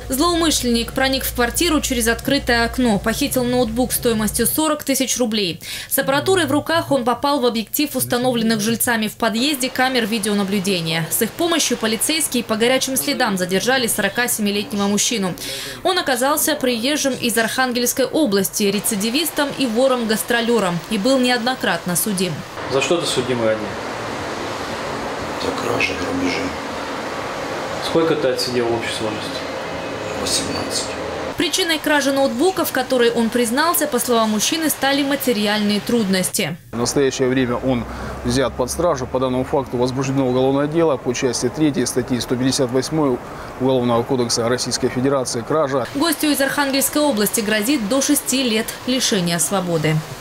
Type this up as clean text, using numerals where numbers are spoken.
Злоумышленник проник в квартиру через открытое окно, похитил ноутбук стоимостью 40 тысяч рублей. С аппаратурой в руках он попал в объектив установленных жильцами в подъезде камер видеонаблюдения. С их помощью полицейские по горячим следам задержали 47-летнего мужчину. Он оказался приезжим из Архангельской области, рецидивистом и вором-гастролером и был неоднократно судим. За что ты судимый они? За кражи, грабежи. Сколько ты отсидел в общей сложности? 18. Причиной кражи ноутбука, в которой он признался, по словам мужчины, стали материальные трудности. В настоящее время он взят под стражу. По данному факту возбуждено уголовное дело по части 3 статьи 158 Уголовного кодекса Российской Федерации «Кража». Гостю из Архангельской области грозит до 6 лет лишения свободы.